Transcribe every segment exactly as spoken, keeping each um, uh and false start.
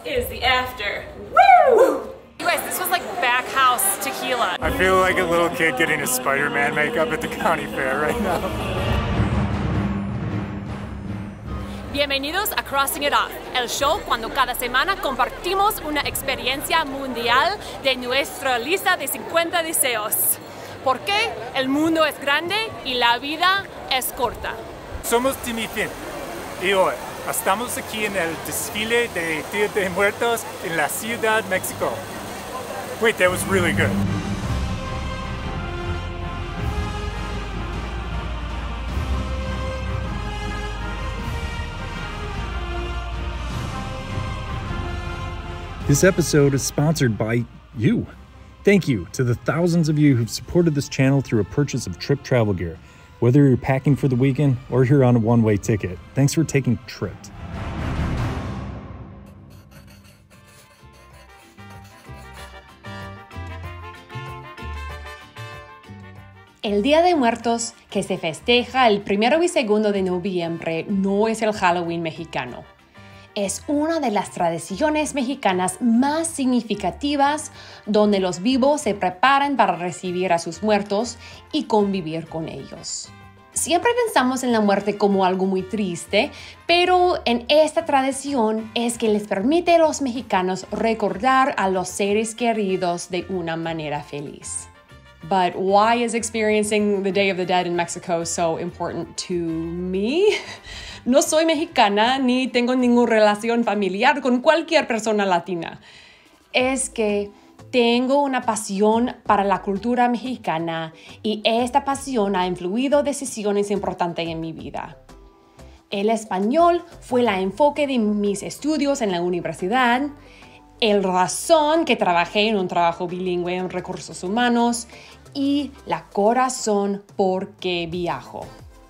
is the after. Woo! You guys, this was like back house tequila. I feel like a little kid getting his Spider-Man makeup at the county fair right now. Bienvenidos a Crossing It Off, el show cuando cada semana compartimos una experiencia mundial de nuestra lista de cincuenta deseos. Porque el mundo es grande y la vida es corta. Somos Timmy Finn y hoy estamos aquí en el desfile de Día de Muertos en la Ciudad de México. Wait, that was really good. This episode is sponsored by you. Thank you to the thousands of you who've supported this channel through a purchase of Trip travel gear. Whether you're packing for the weekend or you're on a one-way ticket, thanks for taking Tripped. El Día de Muertos, que se festeja el primero y segundo de noviembre, no es el Halloween mexicano. Es una de las tradiciones mexicanas más significativas donde los vivos se preparan para recibir a sus muertos y convivir con ellos. Siempre pensamos en la muerte como algo muy triste, pero en esta tradición es que les permite a los mexicanos recordar a los seres queridos de una manera feliz. But why is experiencing the Day of the Dead in Mexico so important to me? No soy mexicana ni tengo ninguna relación familiar con cualquier persona latina. Es que tengo una pasión para la cultura mexicana y esta pasión ha influido decisiones importantes en mi vida. El español fue el enfoque de mis estudios en la universidad, el razón que trabajé en un trabajo bilingüe en recursos humanos y la corazón porque viajo.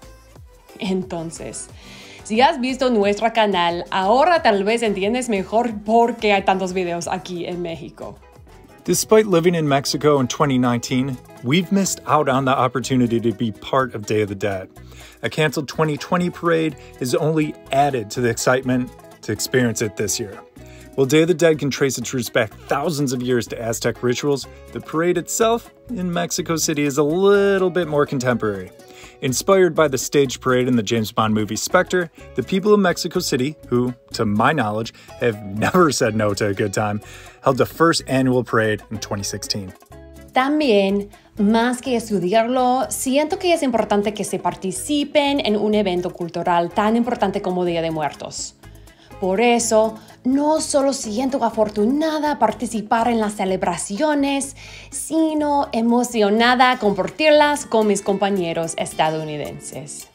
Entonces, si has visto nuestro canal, ahora tal vez entiendes mejor por qué hay tantos videos aquí en México. Despite living in Mexico in twenty nineteen, we've missed out on the opportunity to be part of Day of the Dead. A canceled twenty twenty parade has only added to the excitement to experience it this year. While Day of the Dead can trace its roots back thousands of years to Aztec rituals, the parade itself in Mexico City is a little bit more contemporary. Inspired by the staged parade in the James Bond movie Spectre, the people of Mexico City, who, to my knowledge, have never said no to a good time, held the first annual parade in twenty sixteen. También, más que estudiarlo, siento que es importante que se participen en un evento cultural tan importante como Día de Muertos. Por eso, no solo siento afortunada participar en las celebraciones, sino emocionada a compartirlas con mis compañeros estadounidenses.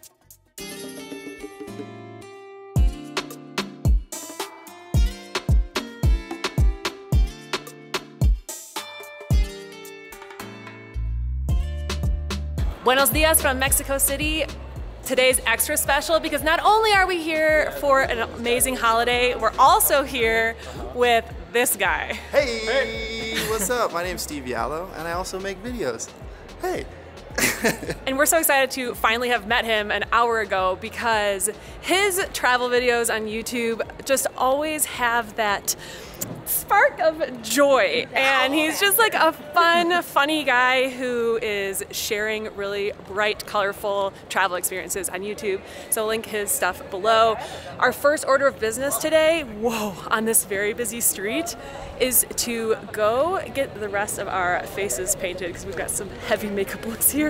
Buenos dias from Mexico City. Today's extra special because not only are we here for an amazing holiday, we're also here with this guy. Hey, hey. What's up? My name's Steve Yallo and I also make videos. Hey. And we're so excited to finally have met him an hour ago because his travel videos on YouTube just always have that spark of joy, and he's just like a fun, funny guy who is sharing really bright, colorful travel experiences on YouTube. So link his stuff below. Our first order of business today, whoa, on this very busy street, is to go get the rest of our faces painted because we've got some heavy makeup looks here.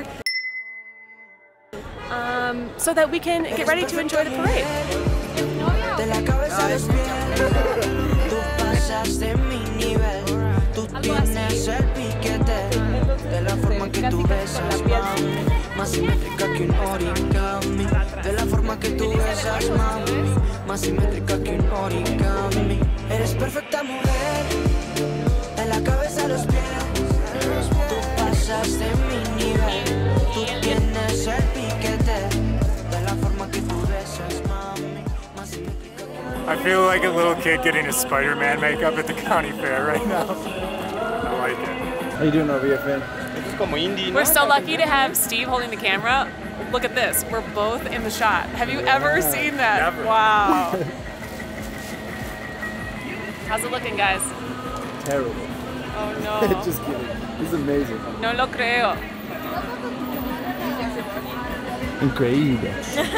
Um, so that we can get ready to enjoy the parade. De mi nivel, tú tienes el piquete de la forma que tú besas, mami, más simétrica que un origami. De la forma que tú besas, mami, más simétrica que un origami. Eres perfecta mujer, de la cabeza a los pies. Tú pasas de mi nivel, tú tienes el piquete de la forma que tú besas, mami, más simétrica. I feel like a little kid getting his Spider-Man makeup at the county fair right now. I like it. How you doing over here, Finn? We're so lucky to have Steve holding the camera. Look at this. We're both in the shot. Have you ever seen that? Never. Wow. How's it looking, guys? Terrible. Oh no. Just kidding. This is amazing. No lo creo. Increíble.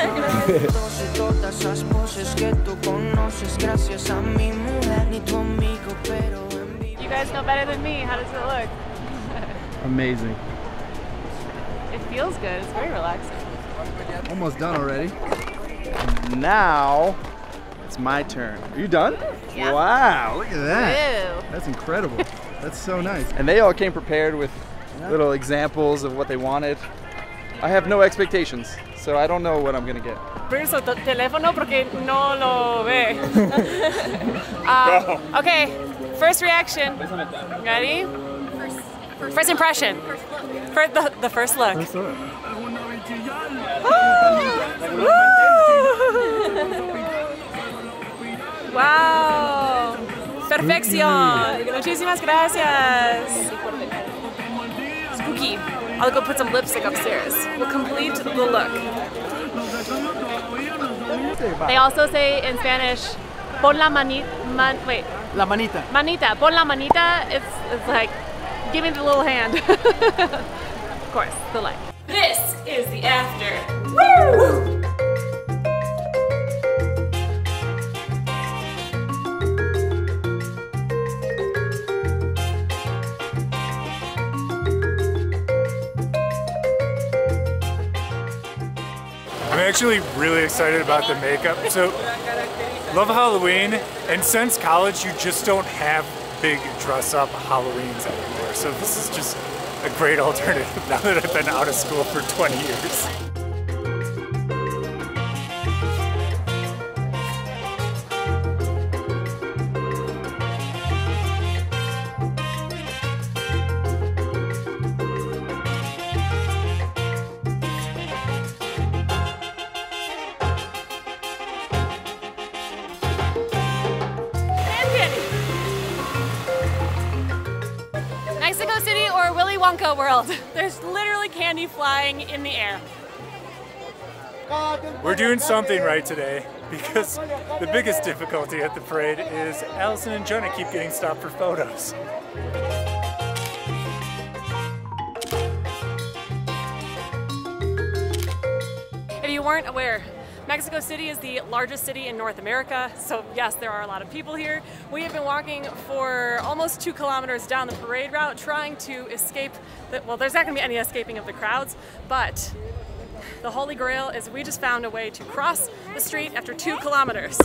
You guys know better than me. How does it look? Amazing. It feels good. It's very relaxing. Almost done already. Now it's my turn. Are you done? Yeah. Wow, look at that. Ew. That's incredible. That's so nice. And they all came prepared with little examples of what they wanted. I have no expectations, so I don't know what I'm gonna get. Where's the teléfono porque no lo ve. uh, okay, first reaction. Ready? First, first, first impression. First, the, the first look. First look. Wow. Perfección. Muchísimas gracias. Spooky. I'll go put some lipstick upstairs. We'll complete the look. They also say in Spanish, pon la manita, man, wait. La manita. Manita, pon la manita, it's, it's like, give me the little hand. Of course, the like. This is the after. Woo! I'm actually really excited about the makeup. So, love Halloween, and since college, you just don't have big dress-up Halloweens anymore. So this is just a great alternative now that I've been out of school for twenty years. Mexico City or Willy Wonka world. There's literally candy flying in the air. We're doing something right today because the biggest difficulty at the parade is Allison and Jonah keep getting stopped for photos. If you weren't aware, Mexico City is the largest city in North America, so yes, there are a lot of people here. We have been walking for almost two kilometers down the parade route trying to escape, the, well, there's not going to be any escaping of the crowds, but the Holy Grail is we just found a way to cross the street after two kilometers.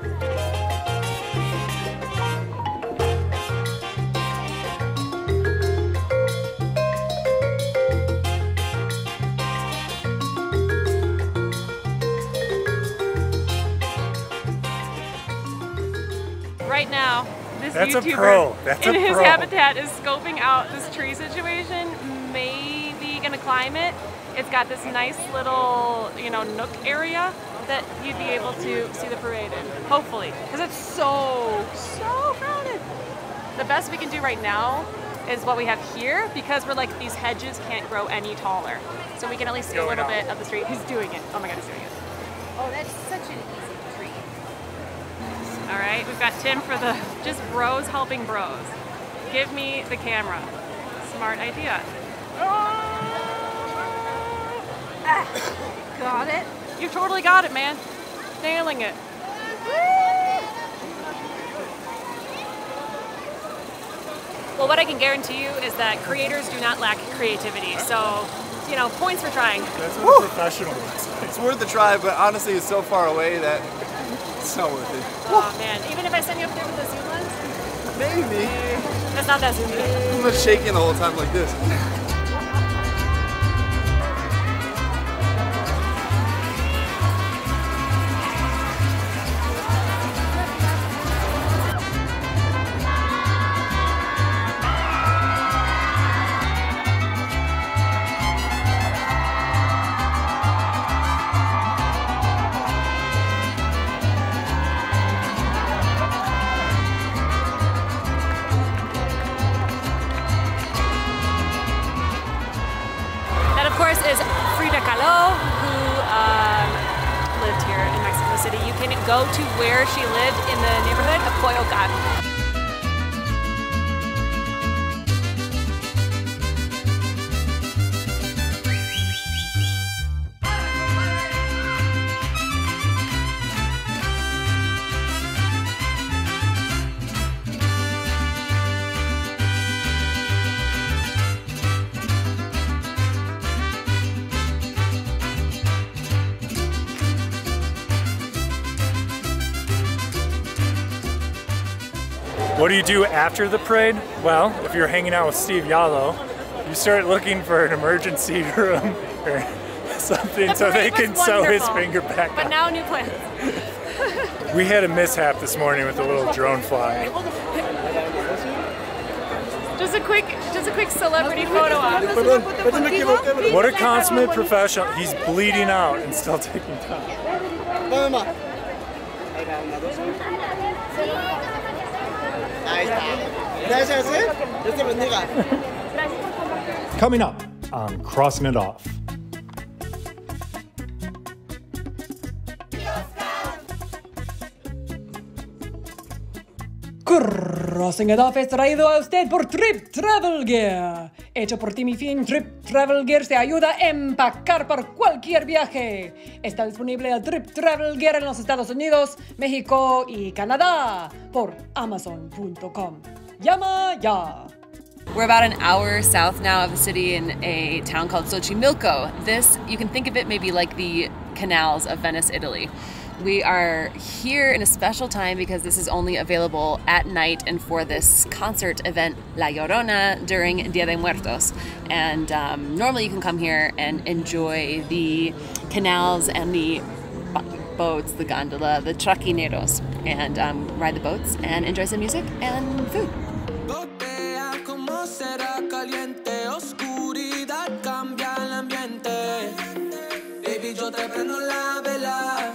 Right now, this That's a YouTuber pro. That's in a his pro. habitat is scoping out this tree situation, maybe gonna climb it. It's got this nice little, you know, nook area that you'd be able to see the parade in, hopefully, because it's so, so crowded. The best we can do right now is what we have here, because we're like, these hedges can't grow any taller. So we can at least see a little bit of the street. He's doing it. Oh my God, he's doing it. Oh, that's such an easy tree. All right, we've got Tim for the just bros helping bros. Give me the camera. Smart idea. Ah, got it. You totally got it, man. Nailing it. Well, what I can guarantee you is that creators do not lack creativity. So, you know, points for trying. That's what a professional looks like. It's worth the try, but honestly, it's so far away that it's not worth it. Oh man, even if I send you up there with the zoom lens, Maybe. that's not that zoomy. I'm just shaking the whole time like this. That, of course, is Frida Kahlo, who um, lived here in Mexico City. You can go to where she lived in the neighborhood of Coyoacan. What do you do after the parade? Well, if you're hanging out with Steve Yalow, you start looking for an emergency room or something The so they parade can was sew his wonderful, finger back But on. now new plans. We had a mishap this morning with a little drone fly. Just a quick, just a quick celebrity photo op. What a consummate professional. He's bleeding out and still taking time. Coming up on Crossing It Off. Crossing It Off es traído a usted por Trip Travel Gear. Hecho por Timmy Finn, Trip Travel Gear te ayuda a empacar por cualquier viaje. Está disponible a Trip Travel Gear en los Estados Unidos, México y Canadá por amazon punto com. Llama ya. We're about an hour south now of the city in a town called Xochimilco. This, you can think of it maybe like the canals of Venice, Italy. We are here in a special time because this is only available at night and for this concert event, La Llorona, during Dia de Muertos. And um, normally you can come here and enjoy the canals and the boats, the gondola, the traquineros, and um, ride the boats and enjoy some music and food. Será caliente, oscuridad cambia el ambiente. Baby, yo te prendo la vela.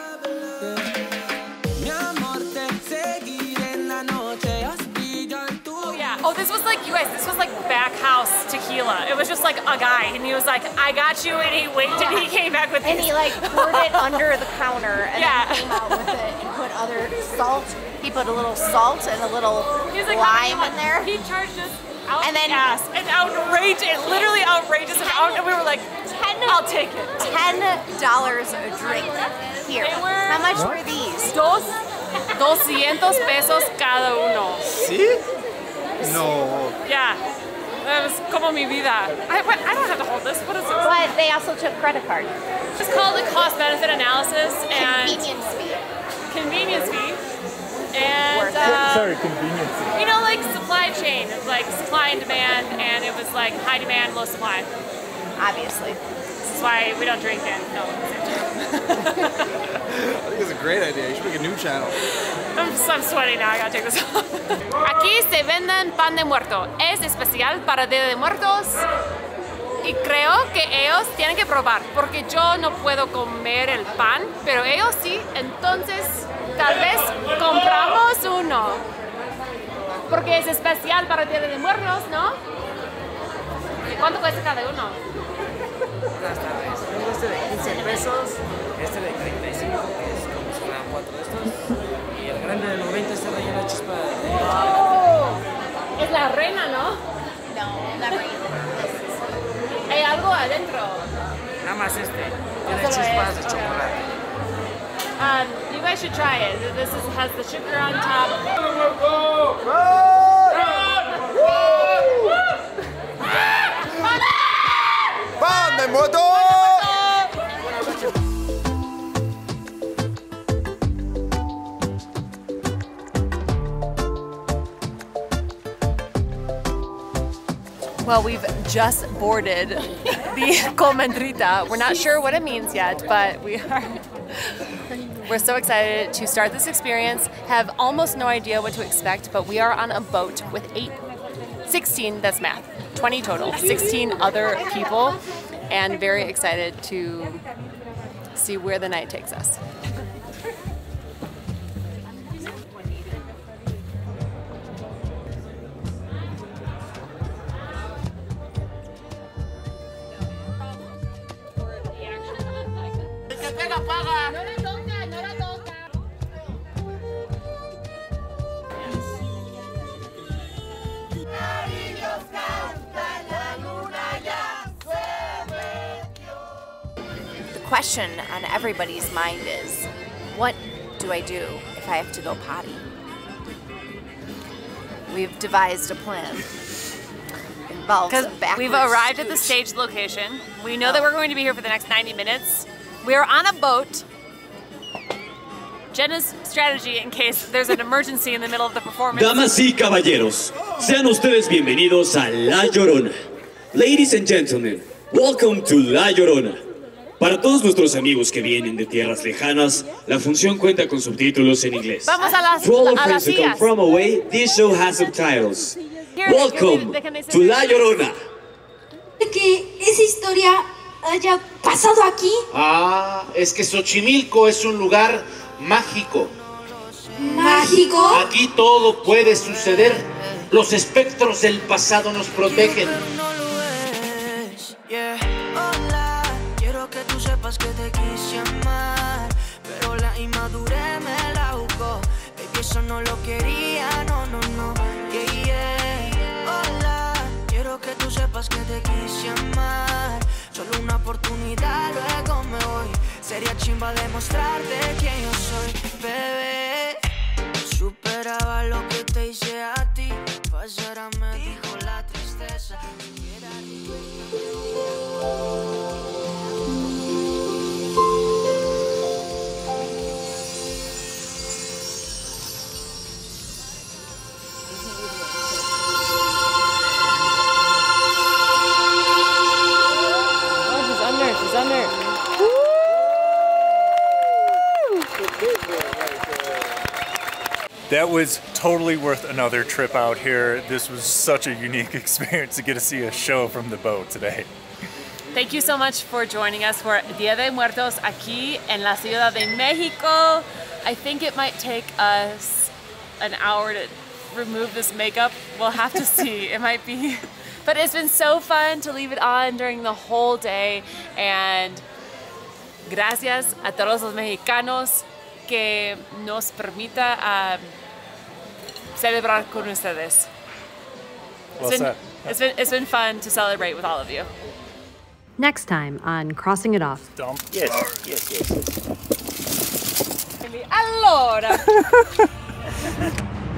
Mi amor, te seguiré en la noche. Aspira en tu. Oh yeah. Oh, this was like, you guys, this was like back house tequila. It was just like a guy, and he was like, I got you, and he winked, yeah. And he came back with And this. he like poured it under the counter and Yeah. then came out with it and put other salt. He put a little salt and a little He was like, how lime much in there. He charged us out And the then- ass, and outrageous, literally outrageous amount, and we were like, Ten, I'll take it. Ten dollars a drink here. They were- How much were these? Dos, doscientos pesos cada uno. See? No. Yeah, that was como mi vida. I, what, I don't have to hold this. What is this? But they also took credit card. It's called a cost-benefit analysis and Convenience fee. convenience fee. And Worth it. uh, Sorry, convenience. you know, like supply chain. It was like supply and demand, and it was like high demand, low supply. Obviously. This is why we don't drink and no. I think it's a great idea. You should make a new channel. I'm, I'm sweating now. I gotta take this off. Aquí se venden pan de muerto. Es especial para Día de Muertos. Y creo que ellos tienen que probar, porque yo no puedo comer el pan, pero ellos sí. Entonces, tal vez compramos uno. Porque es especial para Día de Muertos, ¿no? ¿Y cuánto cuesta cada uno? Buenas tardes. Tengo este de quince pesos, este de treinta y cinco, que es como si fueran cuatro de estos, y el grande de noventa está relleno de chispa de... ¡Oh! Es la reina, ¿no? No, la reina. Hay algo adentro. Nada más este, tiene Solo chispas de es, okay. chocolate. Um, you guys should try it. This is, has the sugar on top. ¡Pan de muerto! Well, we've just boarded the Colmendrita. We're not sure what it means yet, but we are. We're so excited to start this experience. Have almost no idea what to expect, but we are on a boat with eight, sixteen, that's math, twenty total, sixteen other people, and very excited to see where the night takes us. The question on everybody's mind is, what do I do if I have to go potty? We've devised a plan. Involves a Because backwards we've arrived at the scooch. stage location. We know that we're going to be here for the next ninety minutes. We are on a boat. Jenna's strategy in case there's an emergency in the middle of the performance. Damas y caballeros, sean ustedes bienvenidos a La Llorona. Ladies and gentlemen, welcome to La Llorona. Para todos nuestros amigos que vienen de tierras lejanas, la función cuenta con subtítulos en inglés. Vamos a las, To all our a las friends who come sillas. from away, this show has subtitles. Here, Welcome déjenme- déjenme to La Llorona. Que esa historia haya pasado aquí. Ah, es que Xochimilco es un lugar mágico. ¿Mágico? Aquí todo puede suceder. Los espectros del pasado nos protegen. Yeah. Hola, quiero que tú sepas que te quise amar, pero la inmadurez me la jugó. Baby, eso no lo quería, no, no, no. Yeah, yeah. Hola, quiero que tú sepas que te quise amar. Solo una oportunidad, luego me voy. Sería chimba demostrarte quién yo soy, bebé. Superaba lo que te hice a ti. Pasará, me dijo la tristeza. Oh, she's under, she's under. That was totally worth another trip out here. This was such a unique experience to get to see a show from the boat today. Thank you so much for joining us for Dia de Muertos aquí en la Ciudad de Mexico. I think it might take us an hour to remove this makeup. We'll have to see. It might be, but it's been so fun to leave it on during the whole day. And gracias a todos los mexicanos que nos permita um, celebrar con ustedes. It's Well been, said. it's been it's been fun to celebrate with all of you. Next time on Crossing It Off. Dump. Yes, yes, yes. Allora.